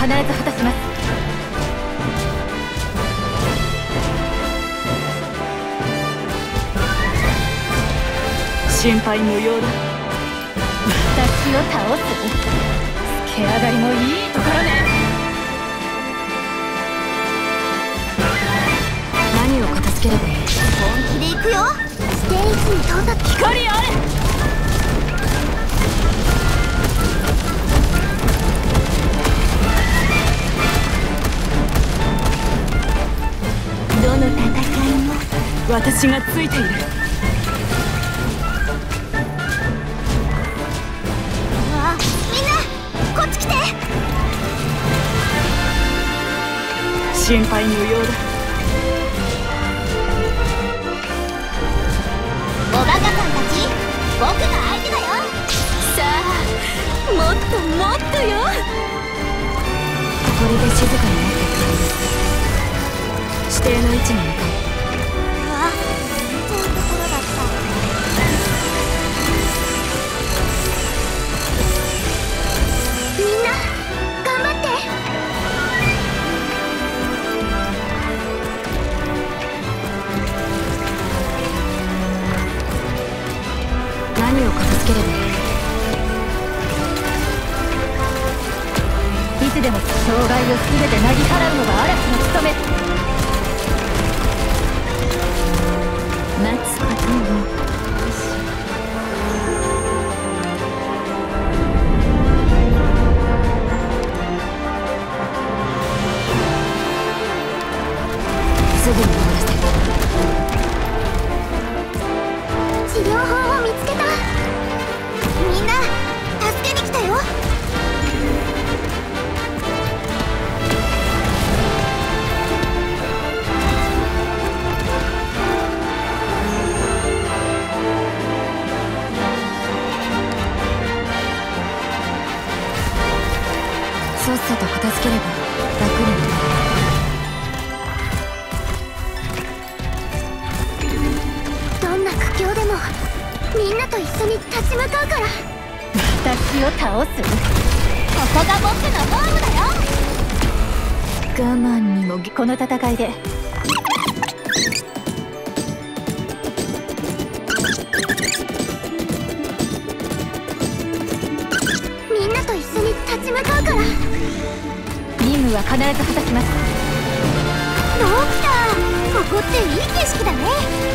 必ず果たします。心配無用だ。私を倒す？つけ上がりもいいところね。何を片付ければいい？ 本気で行くよ。ステージに到達。 光あれ。どの戦いも私がついている。 みんなこっち来て。 心配無用だ。 おバカさんたち、僕が相手だよ。 さあ、もっともっとよ。これで静かになってくる。指定の位置に向かう。 あ、そういうところだった。みんな頑張って。 何を片付ければいい？いつでも障害を全てなぎ払うのが嵐の務め。待つことを。すぐに終わらせる。 治療法を見つけた。みんな助けに来たよ。 さっさと片付ければ楽になる。 どんな苦境でもみんなと一緒に立ち向かうから。 私を倒す？ ここが僕のホームだよ。 我慢にもこの戦いで。 みんなと一緒に立ち向かうから。 任務は必ず果たします。 ドクター、ここっていい景色だね。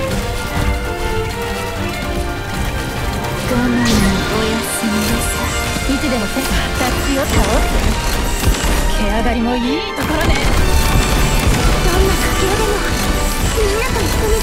我慢のおやすみなさい。いつでも私を倒す？毛上がりもいいところね。 どんな苦境でもみんなと一緒に